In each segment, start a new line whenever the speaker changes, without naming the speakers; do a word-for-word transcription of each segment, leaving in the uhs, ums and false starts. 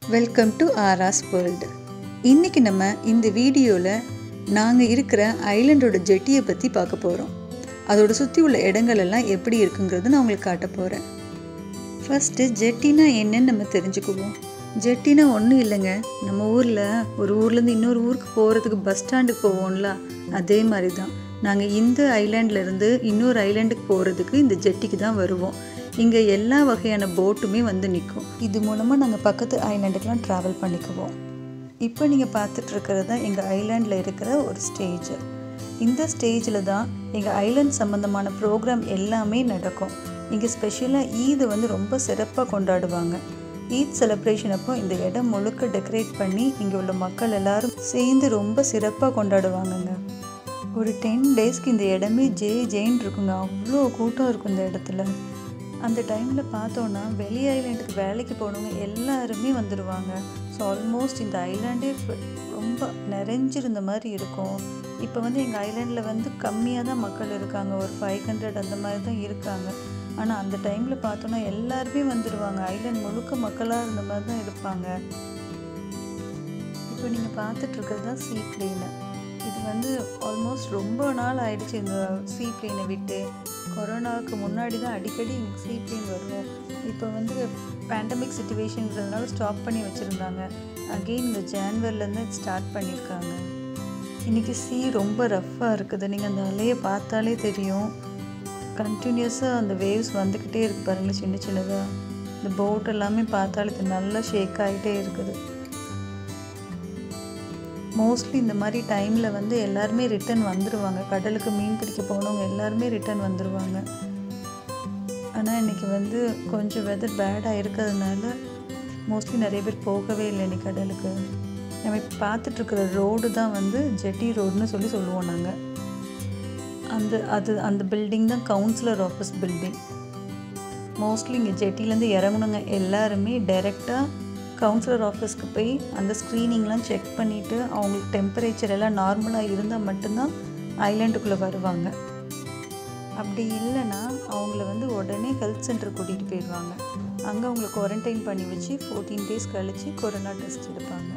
Welcome to ஆராஸ் world. இன்றைக்கி நம்ம இந்த வீடியோவில் நாங்கள் இருக்கிற ஐலண்டோட ஜெட்டியை பற்றி பார்க்க போகிறோம். அதோட சுற்றி உள்ள இடங்கள் எல்லாம் எப்படி இருக்குங்கிறது நான் உங்களுக்கு காட்ட போகிறேன். ஃபஸ்ட்டு ஜெட்டினா என்னன்னு நம்ம தெரிஞ்சுக்குவோம். ஜெட்டினா ஒன்றும் இல்லைங்க, நம்ம ஊரில் ஒரு ஊர்லேருந்து இன்னொரு ஊருக்கு போகிறதுக்கு பஸ் ஸ்டாண்டுக்கு போவோம்ல, அதே மாதிரி தான் நாங்கள் இந்த ஐலாண்ட்லேருந்து இன்னொரு ஐலாண்டுக்கு போகிறதுக்கு இந்த ஜெட்டிக்கு தான் வருவோம். இங்கே எல்லா வகையான போட்டுமே வந்து நிற்கும். இது மூலமாக நாங்கள் பக்கத்து ஐலாண்டுக்கெலாம் ட்ராவல் பண்ணிக்குவோம். இப்போ நீங்கள் பார்த்துட்ருக்கிறது தான் எங்கள் ஐலாண்டில் இருக்கிற ஒரு ஸ்டேஜ். இந்த ஸ்டேஜில் தான் எங்கள் ஐலாண்ட் சம்மந்தமான ப்ரோக்ராம் எல்லாமே நடக்கும். இங்கே ஸ்பெஷலாக ஈத் வந்து ரொம்ப சிறப்பாக கொண்டாடுவாங்க. ஈத் செலிப்ரேஷன் அப்போ இந்த இடம் முழுக்க டெக்கரேட் பண்ணி இங்கே உள்ள மக்கள் எல்லோரும் சேர்ந்து ரொம்ப சிறப்பாக கொண்டாடுவாங்கங்க. ஒரு டென் டேஸ்க்கு இந்த இடமே ஜே ஜெயின் இருக்குங்க, அவ்வளோ கூட்டம் இருக்கும் இந்த இடத்துல. அந்த டைமில் பார்த்தோன்னா வெளி ஐலாண்டுக்கு வேலைக்கு போனவங்க எல்லாருமே வந்துடுவாங்க. ஸோ ஆல்மோஸ்ட் இந்த ஐலாண்டே ரொம்ப நிறைஞ்சிருந்த மாதிரி இருக்கும். இப்போ வந்து எங்கள் ஐலாண்டில் வந்து கம்மியாக தான் மக்கள் இருக்காங்க, ஒரு ஃபைவ் ஹண்ட்ரட் அந்த மாதிரி தான் இருக்காங்க. ஆனால் அந்த டைமில் பார்த்தோன்னா எல்லாருமே வந்துடுவாங்க. ஐலாண்ட் முழுக்க மக்களாக இருந்த மாதிரி தான் இருப்பாங்க. இப்போ நீங்கள் பார்த்துட்ருக்கிறது தான் சீ பிளேனு. இது வந்து ஆல்மோஸ்ட் ரொம்ப நாள் ஆகிடுச்சு இந்த சீ பிளேனை விட்டு. கொரோனாவுக்கு முன்னாடி தான் அடிக்கடி இங்கே சீ பிளேன் வருவோம். இப்போ வந்து பேண்டமிக் சிச்சுவேஷன்றதுனால ஸ்டாப் பண்ணி வச்சுருந்தாங்க. அகெயின் இந்த ஜான்வரிலேருந்து ஸ்டார்ட் பண்ணியிருக்காங்க. இன்றைக்கி சீ ரொம்ப ரஃப்பாக இருக்குது. நீங்கள் அந்த அலையை பார்த்தாலே தெரியும், கண்டினியூஸாக அந்த வேவ்ஸ் வந்துக்கிட்டே இருக்குது பாருங்களேன், சின்ன சின்னதாக. இந்த போட் எல்லாமே பார்த்தாலே இது நல்லா ஷேக் ஆகிட்டே இருக்குது. மோஸ்ட்லி இந்த மாதிரி டைமில் வந்து எல்லாருமே ரிட்டன் வந்துடுவாங்க. கடலுக்கு மீன் பிடிக்க போனவங்க எல்லாருமே ரிட்டன் வந்துடுவாங்க. ஆனால் இன்றைக்கி வந்து கொஞ்சம் வெதர் பேடாக இருக்கிறதுனால மோஸ்ட்லி நிறைய பேர் போகவே இல்லை இன்றைக்கி கடலுக்கு. நம்ம இப்போ பார்த்துட்ருக்கிற ரோடு தான் வந்து ஜெட்டி ரோடுன்னு சொல்லி சொல்லுவோம் நாங்கள். அந்த அது அந்த பில்டிங் தான் கவுன்சிலர் ஆஃபீஸ் பில்டிங். மோஸ்ட்லி இங்கே ஜெட்டிலேருந்து இறங்குனவங்க எல்லாருமே டைரெக்டாக கவுன்சிலர் ஆஃபீஸ்க்கு போய் அந்த ஸ்க்ரீனிங்லாம் செக் பண்ணிவிட்டு அவங்களுக்கு டெம்பரேச்சர் எல்லாம் நார்மலாக இருந்தால் மட்டும்தான் ஐலாண்டுக்குள்ளே வருவாங்க. அப்படி இல்லைன்னா அவங்கள வந்து உடனே ஹெல்த் சென்டர் கூட்டிகிட்டு போயிடுவாங்க. அங்கே அவங்கள குவாரண்டைன் பண்ணி வச்சு ஃபோர்டீன் டேஸ் கழித்து கொரோனா டெஸ்ட் எடுப்பாங்க.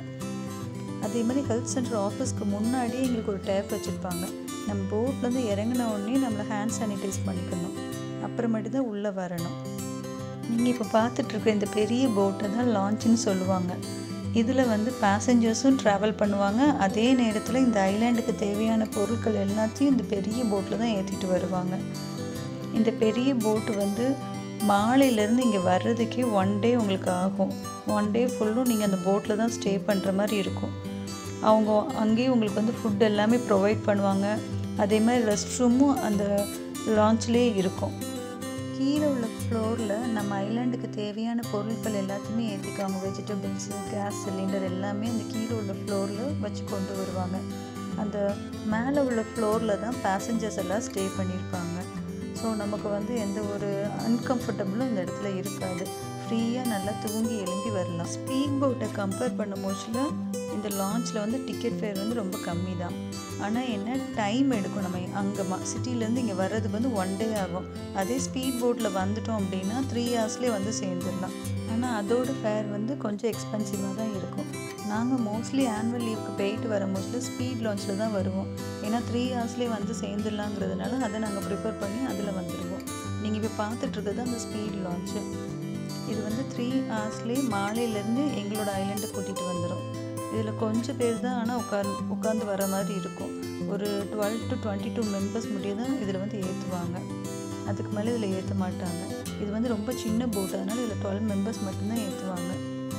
அதே மாதிரி ஹெல்த் சென்டர் ஆஃபீஸ்க்கு முன்னாடியே எங்களுக்கு ஒரு டேப் வச்சுருப்பாங்க. நம்ம போட்லேருந்து இறங்கின உடனே நம்மளை ஹேண்ட் சானிடைஸ் பண்ணிக்கணும், அப்புறமேட்டு தான் உள்ளே வரணும். நீங்கள் இப்போ பார்த்துட்ருக்க இந்த பெரிய போட்டை தான் லான்ச்சுன்னு சொல்லுவாங்க. இதில் வந்து பேசஞ்சர்ஸும் ட்ராவல் பண்ணுவாங்க. அதே நேரத்தில் இந்த ஐலாண்டுக்கு தேவையான பொருட்கள் எல்லாத்தையும் இந்த பெரிய போட்டில் தான் ஏற்றிட்டு வருவாங்க. இந்த பெரிய போட்டு வந்து மாலையிலேருந்து இங்கே வர்றதுக்கே ஒன் டே உங்களுக்கு ஆகும். ஒன் டே ஃபுல்லும் நீங்கள் அந்த போட்டில் தான் ஸ்டே பண்ணுற மாதிரி இருக்கும். அவங்க அங்கேயே உங்களுக்கு வந்து ஃபுட் எல்லாமே ப்ரொவைட் பண்ணுவாங்க. அதே மாதிரி ரெஸ்ட் ரூமும் அந்த லான்ச்லேயே இருக்கும். கீழே உள்ள ஃப்ளோரில் நம்ம ஐலாண்டுக்கு தேவையான பொருட்கள் எல்லாத்தையுமே ஏற்றிக்குவாங்க. வெஜிடபிள்ஸு, கேஸ் சிலிண்டர் எல்லாமே அந்த கீழே உள்ள ஃப்ளோரில் வச்சு கொண்டு வருவாங்க. அந்த மேலே உள்ள ஃப்ளோரில் தான் பேசஞ்சர்ஸ் எல்லாம் ஸ்டே பண்ணியிருப்பாங்க. ஸோ நமக்கு வந்து எந்த ஒரு அன்கம்ஃபர்டபுளும் இந்த இடத்துல இருக்காது. ஃப்ரீயாக நல்லா தூங்கி எழும்பி வரலாம். ஸ்பீட் போட்டை கம்பேர் பண்ண மோஸ்ட்ல இந்த லான்ச்சில் வந்து டிக்கெட் ஃபேர் வந்து ரொம்ப கம்மி தான். ஆனால் என்ன டைம் எடுக்கும், நம்ம அங்கே மா சிட்டிலேருந்து இங்கே வர்றதுக்கு வந்து ஒன் டே ஆகும். அதே ஸ்பீட் போட்டில் வந்துட்டோம் அப்படின்னா த்ரீ ஹவர்ஸ்லேயே வந்து சேர்ந்துடலாம். ஆனால் அதோட ஃபேர் வந்து கொஞ்சம் எக்ஸ்பென்சிவாக தான் இருக்கும். நாங்கள் மோஸ்ட்லி ஆனுவல் லீவுக்கு போயிட்டு வர மோஸ்ட்லி ஸ்பீட் லான்ச்சில் தான் வருவோம். ஏன்னா த்ரீ ஹவர்ஸ்லேயே வந்து சேர்ந்துடலாங்கிறதுனால அதை நாங்கள் ப்ரிஃபர் பண்ணி அதில் வந்துடுவோம். நீங்கள் இப்போ பார்த்துட்ருக்கிறது அந்த ஸ்பீட் லான்ச்சு. இது வந்து த்ரீ ஹவர்ஸ்லேயே மாலையிலேருந்து எங்களோட ஐலாண்டை கூட்டிகிட்டு வந்துடும். இதில் கொஞ்சம் பேர் தான் ஆனால் உட்கார் உட்காந்து வர மாதிரி இருக்கும். ஒரு twelve to twenty two members முடிய தான் இதில் வந்து ஏற்றுவாங்க. அதுக்கு மேலே இதில் ஏற்ற மாட்டாங்க. இது வந்து ரொம்ப சின்ன போட், அதனால் இதில் டுவெல் மெம்பர்ஸ் மட்டும்தான் ஏற்றுவாங்க.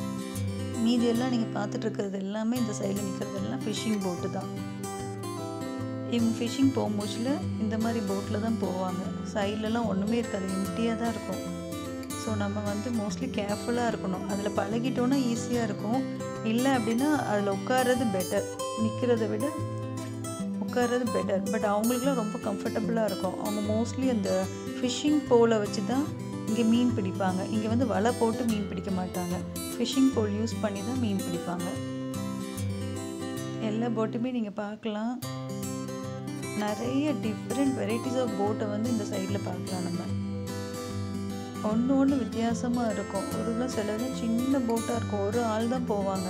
மீதி எல்லாம் நீங்கள் பார்த்துட்ருக்கிறது எல்லாமே இந்த சைடில் நிற்கிறதெல்லாம் ஃபிஷ்ஷிங் போட்டு தான். இவங்க ஃபிஷ்ஷிங் போகும்போதில் இந்த மாதிரி போட்டில் தான் போவாங்க. சைட்லலாம் ஒன்றுமே இருக்காது, எம்டியாக தான் இருக்கும். ஸோ நம்ம வந்து மோஸ்ட்லி கேர்ஃபுல்லாக இருக்கணும். அதில் பழகிட்டோன்னா ஈஸியாக இருக்கும். இல்லை அப்படின்னா அதில் உட்கார்றது பெட்டர், நிற்கிறத விட உட்கார்றது பெட்டர். பட் அவங்களுக்குலாம் ரொம்ப கம்ஃபர்டபுளாக இருக்கும். அவங்க மோஸ்ட்லி அந்த ஃபிஷ்ஷிங் போலை வச்சு தான் இங்கே மீன் பிடிப்பாங்க. இங்கே வந்து வலை போட்டு மீன் பிடிக்க மாட்டாங்க, ஃபிஷ்ஷிங் போல் யூஸ் பண்ணி தான் மீன் பிடிப்பாங்க. எல்லா போட்டுமே நீங்கள் பார்க்கலாம். நிறைய டிஃப்ரெண்ட் வெரைட்டிஸ் ஆஃப் போட்டை வந்து இந்த சைடில் பார்க்கலாம். நம்ம ஒன்று ஒன்று வித்தியாசமாக இருக்கும். ஒரு சிலது சின்ன போட்டாக இருக்கும், ஒரு ஆள் தான் போவாங்க.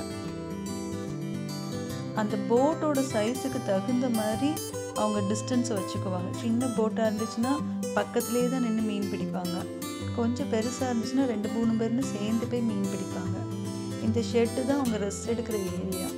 அந்த போட்டோட சைஸுக்கு தகுந்த மாதிரி அவங்க டிஸ்டன்ஸை வச்சுக்குவாங்க. சின்ன போட்டாக இருந்துச்சுன்னா பக்கத்துலேயே தான் நின்று மீன் பிடிப்பாங்க. கொஞ்சம் பெருசாக இருந்துச்சுன்னா ரெண்டு மூணு பேர்னு சேர்ந்து போய் மீன் பிடிப்பாங்க. இந்த ஷெட்டு தான் அவங்க ரெஸ்ட் எடுக்கிற ஏரியா.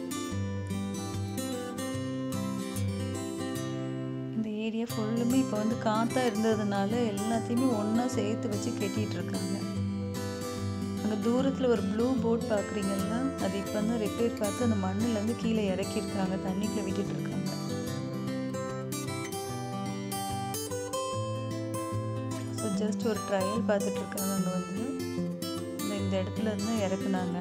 இந்த ஏரியா ஃபுல்லுமே இப்போ வந்து காற்றா இருந்ததுனால எல்லாத்தையுமே ஒன்றா சேர்த்து வச்சு கட்டிகிட்டு இருக்காங்க. அங்கே தூரத்தில் ஒரு ப்ளூ போட் பார்க்குறீங்களா, அது இப்போ தான் ரிப்பேர் பார்த்து அந்த மண்ணிலேருந்து கீழே இறக்கியிருக்காங்க, தண்ணிக்குள்ளே விட்டுட்டு இருக்காங்க. ஸோ ஜஸ்ட் ஒரு ட்ரையல் பார்த்துட்டு இருக்காங்க. அங்கே வந்து இந்த இந்த இடத்துல இருந்து இறக்குனாங்க.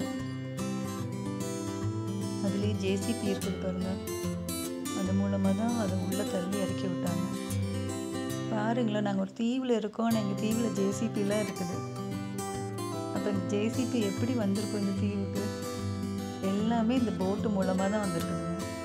அதுலேயே ஜேசிபி இருக்குது பாருங்க, அது மூலமாக தான் அதை உள்ளே தள்ளி இறக்கி விட்டாங்க. பாருங்களேன், நாங்கள் ஒரு தீவில் இருக்கோம், ஆனால் எங்கள் தீவில் ஜேசிபிலாம் இருக்குது. அப்போ ஜேசிபி எப்படி வந்திருக்கும் இந்த தீவுக்கு? எல்லாமே இந்த போட்டு மூலமாக தான் வந்திருக்குதுங்க.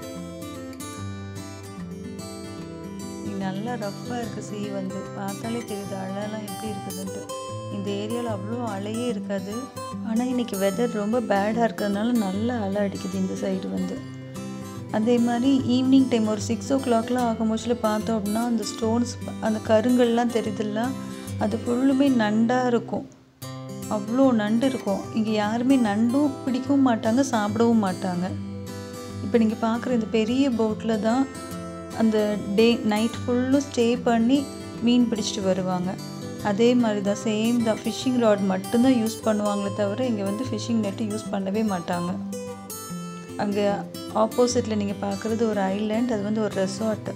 நல்லா ரஃப்பாக இருக்குது சீ, வந்து பார்த்தாலே தெரியுது அலைலாம் எப்படி இருக்குதுன்ட்டு. இந்த ஏரியாவில் அவ்வளோ அலையே இருக்காது, ஆனால் இன்றைக்கி வெதர் ரொம்ப பேடாக இருக்கிறதுனால நல்லா அலை அடிக்குது இந்த சைடு வந்து. அதே மாதிரி ஈவினிங் டைம் ஒரு சிக்ஸ் ஓ கிளாக்லாம் ஆகும் போச்சில் பார்த்தோம் அப்படின்னா அந்த ஸ்டோன்ஸ், அந்த கருங்கல்லாம் தெரியுதுல்ல, அது ஃபுல்லுமே நண்டாக இருக்கும். அவ்வளோ நண்டு இருக்கும். இங்கே யாருமே நண்டும் பிடிக்கவும் மாட்டாங்க, சாப்பிடவும் மாட்டாங்க. இப்போ நீங்கள் பார்க்குற இந்த பெரிய போட்டில் தான் அந்த டே நைட் ஃபுல்லும் ஸ்டே பண்ணி மீன் பிடிச்சிட்டு வருவாங்க. அதே மாதிரி தான் சேம் தான், ஃபிஷ்ஷிங் ராட் மட்டும்தான் யூஸ் பண்ணுவாங்களே தவிர இங்கே வந்து ஃபிஷ்ஷிங் நெட்டு யூஸ் பண்ணவே மாட்டாங்க. அங்கே ஆப்போசிட்டில் நீங்கள் பார்க்குறது ஒரு ஐலேண்ட், அது வந்து ஒரு ரெசார்ட்டு.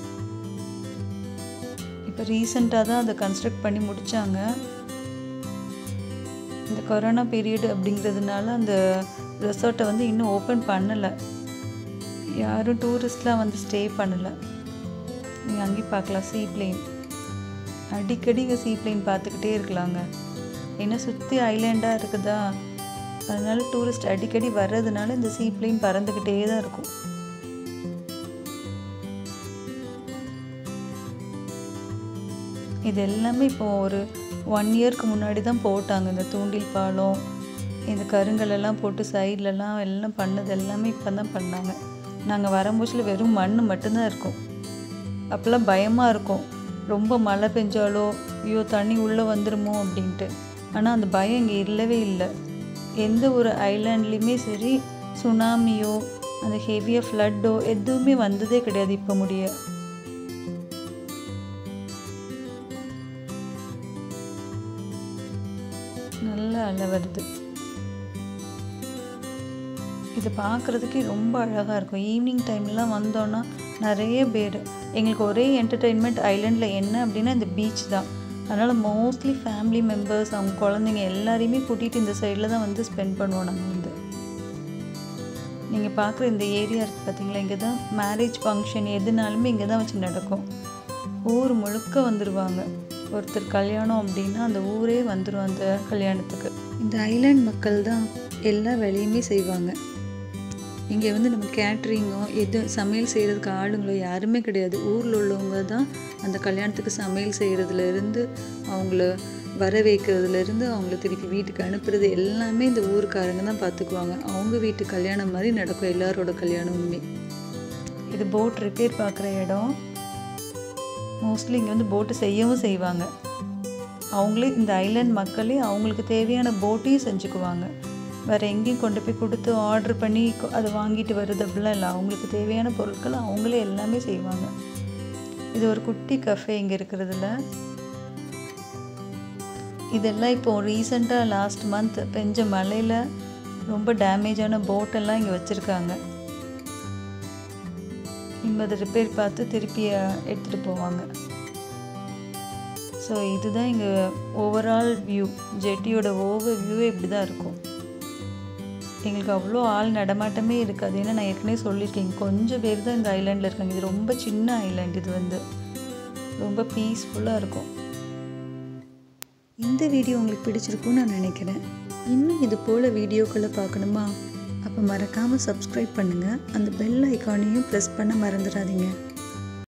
இப்போ ரீசெண்டாக தான் அதை கன்ஸ்ட்ரக்ட் பண்ணி முடித்தாங்க. இந்த கொரோனா பீரியட் அப்படிங்கிறதுனால அந்த ரெசார்ட்டை வந்து இன்னும் ஓப்பன் பண்ணலை, யாரும் டூரிஸ்ட்லாம் வந்து ஸ்டே பண்ணலை. நீங்கள் அங்கேயும் பார்க்கலாம் சீ பிளேன், அடிக்கடி இங்கே சீ பிளேன் பார்த்துக்கிட்டே இருக்கலாங்க. ஏன்னா சுற்றி ஐலேண்டாக இருக்குதா, அதனால டூரிஸ்ட் அடிக்கடி வர்றதுனால இந்த சீ பிளேன் பறந்துக்கிட்டே தான் இருக்கும். இது எல்லாமே இப்போ ஒரு ஒன் இயர்க்கு முன்னாடி தான் போட்டாங்க. இந்த தூண்டில் பாலம், இந்த கருங்கலெல்லாம் போட்டு சைட்லலாம் எல்லாம் பண்ணது எல்லாமே இப்போ தான் பண்ணாங்க. நாங்கள் வரும்போச்சில் வெறும் மண் மட்டும்தான் இருக்கும். அப்போல்லாம் பயமாக இருக்கும், ரொம்ப மழை பெஞ்சாலோ ஐயோ தண்ணி உள்ளே வந்துடுமோ அப்படின்ட்டு. ஆனால் அந்த பயம் இங்கே இல்லவே இல்லை. எந்த ஒரு ஐலாண்ட்லேயுமே சரி சுனாமியோ அந்த ஹெவியாக ஃப்ளட்டோ எதுவுமே வந்ததே கிடையாது இப்போ முடிய. நல்ல அலை வருது. இதை பார்க்குறதுக்கே ரொம்ப அழகாக இருக்கும். ஈவினிங் டைம்லாம் வந்தோன்னா நிறைய பேர், எங்களுக்கு ஒரே என்டர்டெயின்மெண்ட் ஐலேண்டில் என்ன அப்படின்னா இந்த பீச் தான். அதனால் மோஸ்ட்லி ஃபேமிலி மெம்பர்ஸ், அவங்க குழந்தைங்க எல்லாரையுமே கூட்டிகிட்டு இந்த சைடில் தான் வந்து ஸ்பெண்ட் பண்ணுவோம் நாங்கள் வந்து. நீங்கள் பார்க்குற இந்த ஏரியா இருக்குது பார்த்தீங்களா, இங்கே தான் மேரேஜ் ஃபங்க்ஷன் எதுனாலுமே இங்கே தான் வச்சு நடக்கும். ஊர் முழுக்க வந்துடுவாங்க. ஒருத்தர் கல்யாணம் அப்படின்னா அந்த ஊரே வந்துடும் அந்த கல்யாணத்துக்கு. இந்த ஐலேண்ட் மக்கள் தான் எல்லா வேலையுமே செய்வாங்க. இங்கே வந்து நம்ம கேட்ரிங்கோ எது சமையல் செய்கிறதுக்கு ஆளுங்களோ யாருமே கிடையாது. ஊரில் உள்ளவங்க தான் அந்த கல்யாணத்துக்கு சமையல் செய்கிறதுலேருந்து அவங்கள வர வைக்கிறதுலேருந்து அவங்கள திருப்பி வீட்டுக்கு அனுப்புறது எல்லாமே இந்த ஊருக்காரங்க தான் பார்த்துக்குவாங்க. அவங்க வீட்டு கல்யாணம் மாதிரி நடக்கும் எல்லாரோட கல்யாணமுமே. இது போட் ரிப்பேர் பார்க்குற இடம். மோஸ்ட்லி இங்கே வந்து போட்டு செய்யவும் செய்வாங்க. அவங்களே இந்த ஐலேண்ட் மக்களே அவங்களுக்கு தேவையான போட்டையும் செஞ்சுக்குவாங்க. வேறு எங்கேயும் கொண்டு போய் கொடுத்து ஆர்டர் பண்ணி அதை வாங்கிட்டு வருது அப்படிலாம் இல்லை. அவங்களுக்கு தேவையான பொருட்கள் அவங்களே எல்லாமே செய்வாங்க. இது ஒரு குட்டி கஃபே இங்கே இருக்கிறதுல. இதெல்லாம் இப்போது ரீசெண்டாக லாஸ்ட் மந்த் பெஞ்ச மழையில் ரொம்ப டேமேஜான போட்டெல்லாம் இங்கே வச்சுருக்காங்க. இங்கே அதை ரிப்பேர் பார்த்து திருப்பி எடுத்துகிட்டு போவாங்க. ஸோ இதுதான் இங்கே ஓவரால் வியூ. ஜெட்டியோட ஓவர் வியூவே இப்படி தான் இருக்கும். எங்களுக்கு அவ்வளோ ஆள் நடமாட்டமே இருக்காது. ஏன்னா நான் ஏற்கனவே சொல்லியிருக்கேன், கொஞ்சம் பேர் தான் இந்த ஐலாண்டில் இருக்காங்க. இது ரொம்ப சின்ன ஐலாண்ட். இது வந்து ரொம்ப பீஸ்ஃபுல்லாக இருக்கும். இந்த வீடியோ உங்களுக்கு பிடிச்சிருக்குன்னு நான் நினைக்கிறேன். இன்னும் இது போல் வீடியோக்களை பார்க்கணுமா? அப்போ மறக்காமல் சப்ஸ்கிரைப் பண்ணுங்கள். அந்த பெல் ஐக்கானையும் ப்ரெஸ் பண்ண மறந்துடாதீங்க.